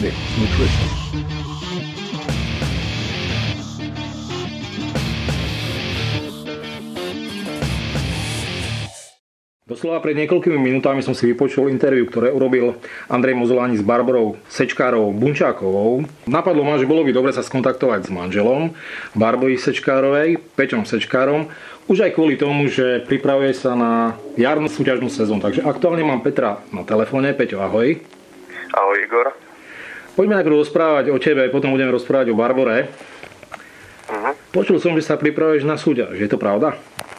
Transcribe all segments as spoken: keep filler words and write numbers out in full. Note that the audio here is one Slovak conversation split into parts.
Mix Nutrition. Doslova pred niekoľkými minútami som si vypočul interview, ktoré urobil Andrej Mozolani s Barborou Sečkárovou Bunčákovou. Napadlo ma, že bolo by dobre sa skontaktovať s manželom Barbory Sečkárovej, Peťom Sečkárom, už aj kvôli tomu, že pripravuje sa na jarnú súťažnú sezónu. Takže aktuálne mám Petra na telefóne. Peťo, ahoj. Ahoj, Igor. Poďme najprv rozprávať o tebe, potom budeme rozprávať o Barbore. Uh-huh. Počul som, že sa pripravuješ na súťaž. Je to pravda?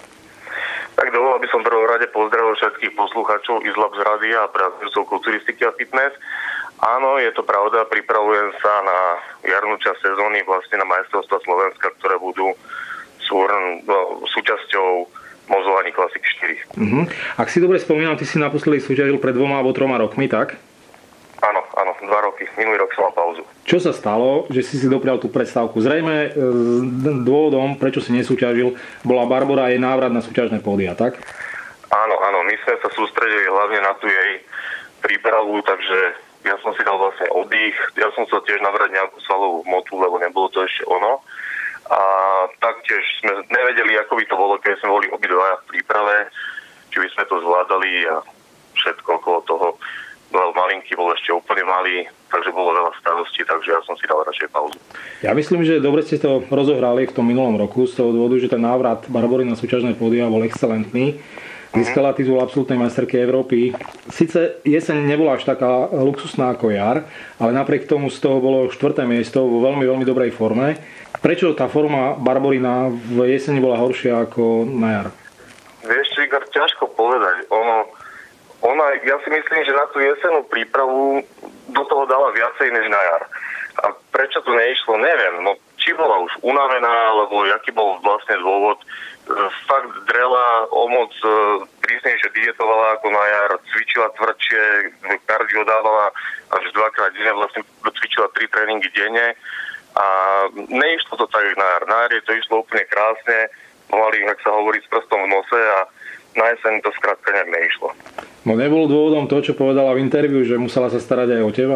Tak dovolil by som v prvom rade pozdravil všetkých poslucháčov Izlab z rádia a priateľov kulturistiky a fitness. Áno, je to pravda, pripravujem sa na jarnú časť sezóny, vlastne na majstrovstvá Slovenska, ktoré budú súhrn, no, súčasťou Mozolani Classic štyri. Uh-huh. Ak si dobre spomínam, ty si naposledy súťažil pred dvoma alebo troma rokmi, tak? Áno, áno, dva roky. Minulý rok som mal pauzu. Čo sa stalo, že si si doprial tú predstavku? Zrejme e, dôvodom, prečo si nesúťažil, bola Barbora a jej návrat na súťažné pódia, tak? Áno, áno, my sme sa sústredili hlavne na tú jej prípravu, takže ja som si dal vlastne oddych. Ja som sa tiež navrať nejakú svalovú hmotu, lebo nebolo to ešte ono. A taktiež sme nevedeli, ako by to bolo, keď sme boli obidvaja v príprave, či by sme to zvládali a všetko okolo toho. Bol malinký, bol ešte úplne malý, takže bolo veľa starostí, takže ja som si dal radšej pauzu. Ja myslím, že dobre ste to rozohrali v tom minulom roku z toho dôvodu, že ten návrat Barbory na súťažné pódia bol excelentný. Získala titul absolútnej majsterky Európy. Sice jeseň nebola až taká luxusná ako jar, ale napriek tomu z toho bolo štvrté miesto vo veľmi, veľmi dobrej forme. Prečo tá forma Barbory na v jeseni bola horšia ako na jar? Vieš, Igor, ťažko povedať. Ono, ona, ja si myslím, že na tú jesenú prípravu do toho dala viacej než na jar. A prečo to neišlo, neviem. No, či bola už unavená, alebo aký bol vlastne dôvod. Fakt drela o moc prísnejšie dietovala ako na jar, cvičila tvrdšie, kardio dávala až dvakrát denne, vlastne cvičila tri tréningy denne a neišlo to tak na jar. Na jar to išlo úplne krásne, mohli, ak sa hovorí, s prstom v nose a na jeseň to skrátka nejak neišlo. No nebol dôvodom to, čo povedala v interviu, že musela sa starať aj o teba?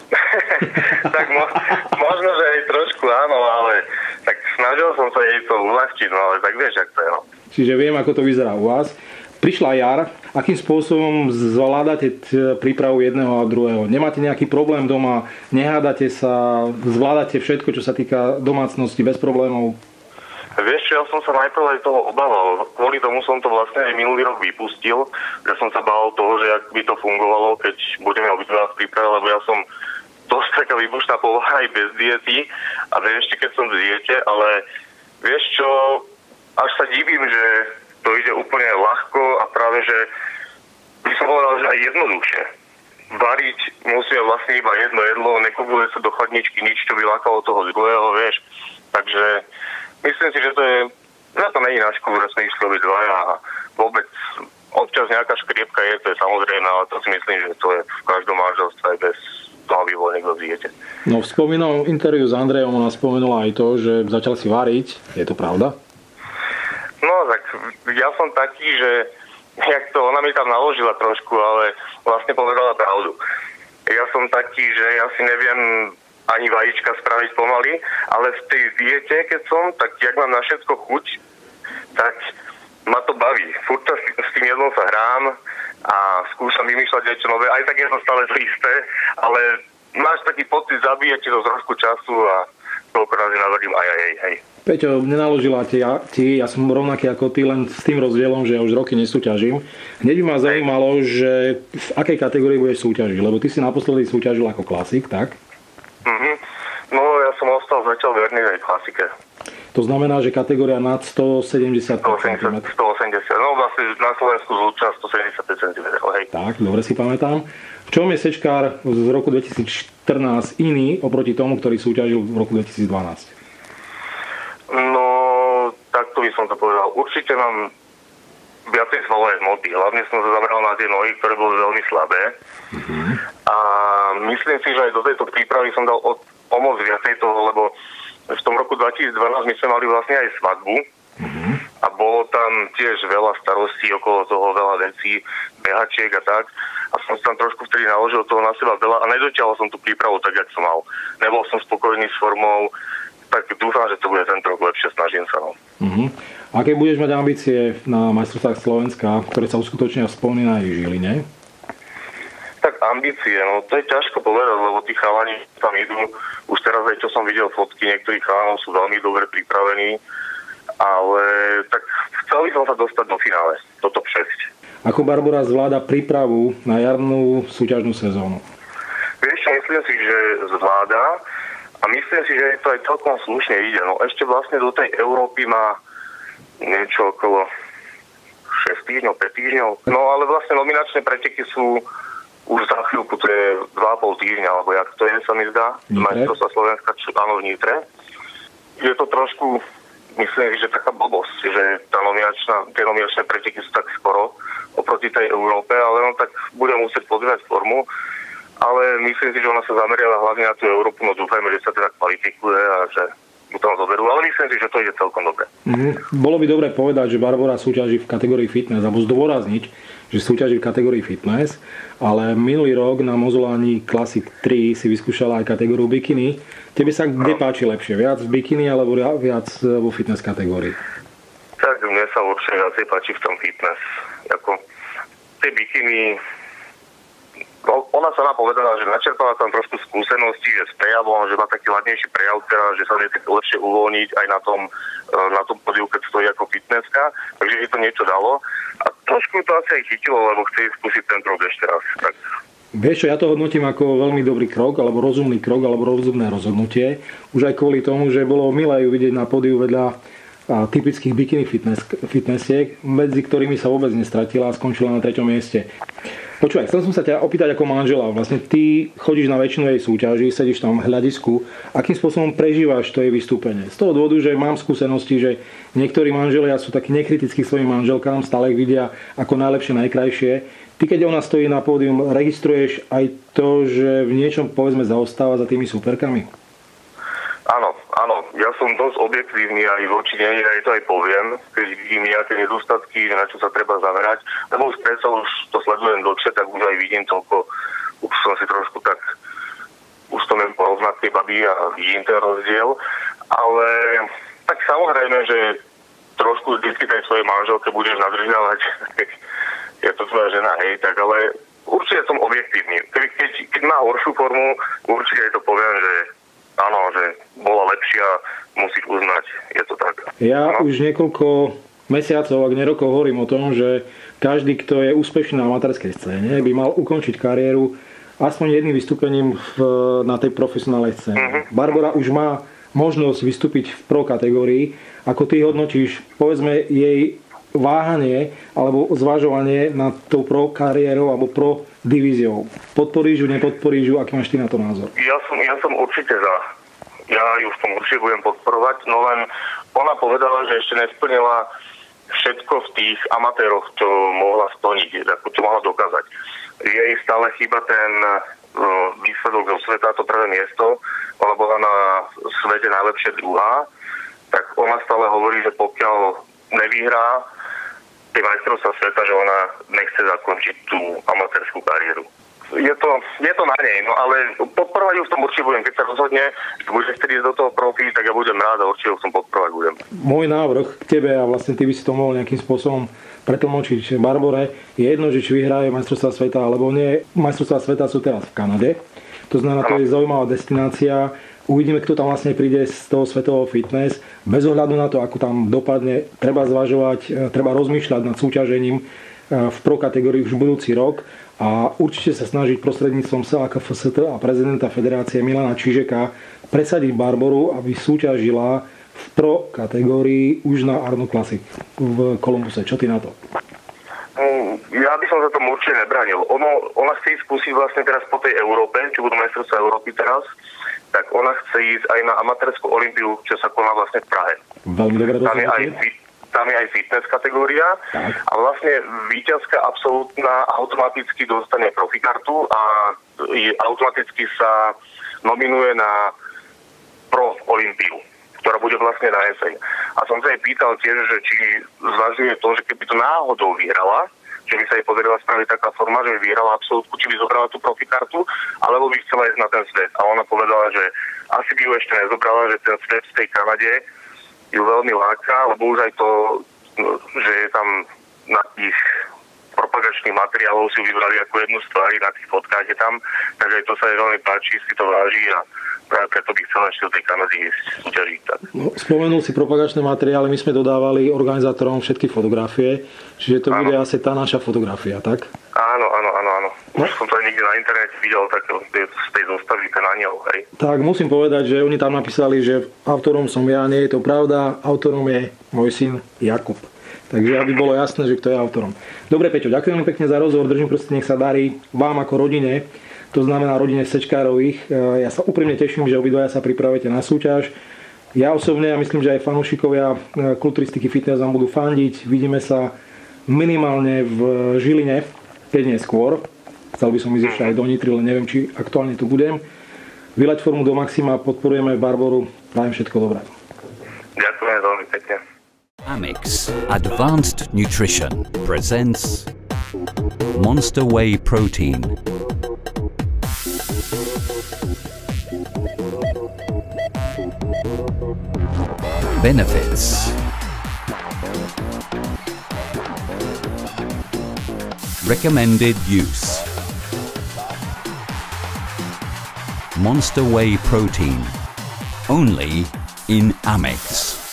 Tak mo- možno, že aj trošku áno, ale tak snažil som sa jej to uľahčiť, no ale tak vieš, ak to je. No. Čiže viem, ako to vyzerá u vás. Prišla jar, akým spôsobom zvládate t- prípravu jedného a druhého? Nemáte nejaký problém doma? Nehádate sa? Zvládate všetko, čo sa týka domácnosti bez problémov? Vieš čo, ja som sa najprv aj toho obával. Kvôli tomu som to vlastne aj minulý rok vypustil, že som sa bál toho, že ak by to fungovalo, keď budeme obidva v príprave, lebo ja som dosť taká výbušná povaha aj bez diety a ešte keď som v diete, ale vieš čo, až sa divím, že to ide úplne ľahko a práve, že by som povedal, že aj jednoduchšie. Variť musíme vlastne iba jedno jedlo, nekupuje sa do chladničky nič, čo by lákalo toho druhého, vieš. Takže myslím si, že to je, na to není na školu, že sme išli obi dvaja a vôbec občas nejaká škriepka je, to je samozrejme, ale to si myslím, že to je v každom manželstve aj bez toho, aby bol niekto v diete. No v spomínalom interviu s Andrejom ona spomenula aj to, že začal si variť. Je to pravda? No tak ja som taký, že jak to, ona mi tam naložila trošku, ale vlastne povedala pravdu. Ja som taký, že ja si neviem ani vajíčka spraviť pomaly, ale v tej diete, keď som, tak jak mám na všetko chuť, tak ma to baví. Furt sa s tým jedlom sa hrám a skúšam vymýšľať niečo nové. Aj tak je to stále to isté, ale máš taký pocit, zabíja ti to trošku času a toľko razy navarím aj aj hej. Peťo, nenaložila ti, ja, ti, ja som rovnaký ako ty, len s tým rozdielom, že ja už roky nesúťažím. Hneď by ma zaujímalo, že v akej kategórii budeš súťažiť, lebo ty si naposledy súťažil ako klasik, tak? Mhm. No ja som ostal zatiaľ verný aj klasike. To znamená, že kategória nad stosedemdesiat centimetrov. sto osemdesiat, no vlastne na Slovensku zlučná stosedemdesiatpäť centimetrov, hej. Tak, dobre si pamätám. V čom je Sečkár z roku dvetisícštrnásť iný oproti tomu, ktorý súťažil v roku dvetisícdvanásť? No, takto by som to povedal. Určite mám viacej svalové hmoty. Hlavne som sa zameral na tie nohy, ktoré boli veľmi slabé. Uh-huh. A myslím si, že aj do tejto prípravy som dal o, o moc viacej toho, lebo v tom roku dvetisícdvanásť my sme mali vlastne aj svadbu. Uh-huh. A bolo tam tiež veľa starostí okolo toho, veľa vecí, behačiek a tak. a som sa tam trošku vtedy naložil toho na seba veľa a nedotiahol som tú prípravu tak, jak som mal. Nebol som spokojný s formou, tak dúfam, že to bude tento rok lepšie, snažím sa. No. Uh-huh. Aké budeš mať ambície na majstrovstvách Slovenska, ktoré sa uskutočnia v spomínanej Žiline? Tak ambície, no to je ťažko povedať, lebo tí chalani tam idú. Už teraz aj čo som videl fotky, niektorí chalanov sú veľmi dobre pripravení, ale tak chcel by som sa dostať do finále, do top šesť. Ako Barbora zvláda prípravu na jarnú súťažnú sezónu? Vieš, myslím si, že zvláda a myslím si, že to aj celkom slušne ide. No ešte vlastne do tej Európy má niečo okolo šesť týždňov, päť týždňov. No ale vlastne nominačné preteky sú už za chvíľku, to je dva a pol týždňa, alebo jak to je, sa mi zdá. Majstrovstvá Slovenska, čo áno, v Nitre. Je to trošku, myslím, že taká blbosť, že tá nominačná, tie nominačné preteky sú tak skoro oproti tej Európe, ale on tak bude musieť podržať formu. Ale myslím si, že ona sa zameriava hlavne na tú Európu, no dúfajme, že sa teda kvalifikuje a že mu tam zoberú, ale myslím si, že to ide celkom dobre. Mm-hmm. Bolo by dobre povedať, že Barbora súťaží v kategórii fitness, alebo zdôrazniť, že súťaží v kategórii fitness, ale minulý rok na Mozolani Classic tri si vyskúšala aj kategóriu bikini. Tebe sa kde no. páči lepšie? Viac v bikini alebo viac vo fitness kategórii? Tak mne sa určite viacej páči v tom fitness. Ako tie bikini, ona sama povedala, že načerpala tam trošku skúsenosti, že s prejavom, že má taký ladnejší prejav, teda, že sa vie tak lepšie uvoľniť aj na tom, na tom podiu, keď stojí ako fitnesska, takže jej to niečo dalo. A trošku to asi aj chytilo, lebo chce skúsiť ten rok ešte raz. Tak. Vieš čo, ja to hodnotím ako veľmi dobrý krok, alebo rozumný krok, alebo rozumné rozhodnutie. Už aj kvôli tomu, že bolo milé ju vidieť na pódiu vedľa typických bikini fitness, fitnessiek, medzi ktorými sa vôbec nestratila a skončila na treťom mieste. Počúvaj, chcel som sa ťa opýtať ako manžela. Vlastne ty chodíš na väčšinu jej súťaží, sedíš tam v hľadisku. Akým spôsobom prežívaš to jej vystúpenie? Z toho dôvodu, že mám skúsenosti, že niektorí manželia sú takí nekritickí k svojim manželkám, stále ich vidia ako najlepšie, najkrajšie. Ty, keď ona stojí na pódium, registruješ aj to, že v niečom, povedzme, zaostáva za tými superkami? Áno, áno. Ja som dosť objektívny aj voči nej, aj to aj poviem, keď vidím nejaké nedostatky, na čo sa treba zamerať. Lebo už predsa už to sledujem dlhšie, tak už aj vidím toľko, už som si trošku tak, už to neviem porovnať tie baby a vidím ten rozdiel. Ale tak samozrejme, že trošku vždycky tej svojej manželke budeš nadržľavať, keď je to tvoja žena, hej, tak ale určite som objektívny. Keď, keď, keď má horšiu formu, určite aj to poviem, že áno, že bola lepšia, musíš uznať, je to tak. Ja no. už niekoľko mesiacov, ak nie rokov, hovorím o tom, že každý, kto je úspešný na amatérskej scéne, by mal ukončiť kariéru aspoň jedným vystúpením v, na tej profesionálnej scéne. Uh-huh. Barbora už má možnosť vystúpiť v pro kategórii. Ako ty hodnotíš, povedzme, jej váhanie alebo zvažovanie nad tou pro kariérou alebo pro divíziou. Podporíš ju, nepodporíš ju? Aký máš ty na to názor? Ja som, ja som určite za. Ja ju v tom určite budem podporovať, no len ona povedala, že ešte nesplnila všetko v tých amatéroch, čo mohla splniť, ako čo mohla dokázať. Jej stále chýba ten uh, výsledok zo sveta, to prvé miesto, ona bola na svete najlepšie druhá, tak ona stále hovorí, že pokiaľ nevyhrá tej majstrovstvá sveta, že ona nechce zakončiť tú amatérskú kariéru. Je to, je to na nej, no ale podporovať ju v tom určite budem. Keď sa rozhodne, že bude chcieť ísť do toho profi, tak ja budem rád a určite ju v tom podporovať budem. Môj návrh k tebe, a vlastne ty by si to mohol nejakým spôsobom pretlmočiť Barbore, je jedno, že či vyhraje majstrovstvá sveta alebo nie. Majstrovstvá sveta sú teraz v Kanade. To znamená, to je zaujímavá destinácia. Uvidíme, kto tam vlastne príde z toho svetového fitness. Bez ohľadu na to, ako tam dopadne, treba zvažovať, treba rozmýšľať nad súťažením v pro kategórii už budúci rok a určite sa snažiť prostredníctvom es el á ká ef es té a prezidenta federácie Milana Čižeka presadiť Barboru, aby súťažila v pro kategórii už na Arnold Classic v Columbuse. Čo ty na to? Ja by som sa tomu určite nebránil. Ono, ona chce ísť skúsiť vlastne teraz po tej Európe, či budú majstrovstvá Európy teraz, tak ona chce ísť aj na amatérskú olympiu, čo sa koná vlastne v Prahe. Veľmi dobre rozhodnutie. Tam je aj fitness kategória tak. A vlastne víťazka absolútna automaticky dostane profikartu a automaticky sa nominuje na pro olympiu, ktorá bude vlastne na jeseň. A som sa jej pýtal tiež, že či zvažuje to, že keby to náhodou vyhrala, že by sa jej podarila spraviť taká forma, že by vyhrala absolútku, či by zobrala tú profikartu, alebo by chcela ísť na ten svet. A ona povedala, že asi by ju ešte nezobrala, že ten svet v tej Kanade ju veľmi láka, lebo už aj to, že je tam na tých propagačných materiálov si vybrali ako jednu z tvári, na tých fotkách je tam, takže to sa jej veľmi páči, si to váži a práve preto by chcel ešte do tej Kanady súťažiť. No, spomenul si propagačné materiály, my sme dodávali organizátorom všetky fotografie, čiže to áno. Bude asi tá naša fotografia, tak? Áno, áno, áno, áno. No? Už som to aj niekde na internete videl, tak z tej zostavy ten aniel, hej. Tak musím povedať, že oni tam napísali, že autorom som ja, nie je to pravda, autorom je môj syn Jakub. Takže aby bolo jasné, že kto je autorom. Dobre, Peťo, ďakujem pekne za rozhovor, držím prst, nech sa darí vám ako rodine, to znamená rodine Sečkárových. Ja sa úprimne teším, že obidvaja sa pripravujete na súťaž. Ja osobne, ja myslím, že aj fanúšikovia kulturistiky fitness vám budú fandiť. Vidíme sa minimálne v Žiline, keď nie skôr. Chcel by som ísť ešte aj do Nitry, len neviem, či aktuálne tu budem. Vyľať formu do maxima, podporujeme Barboru, prajem všetko dobré. Ďakujem veľmi pekne. Amex Advanced Nutrition presents Monster Whey Protein. Benefits. Recommended use. Monster Whey Protein. Only in Amex.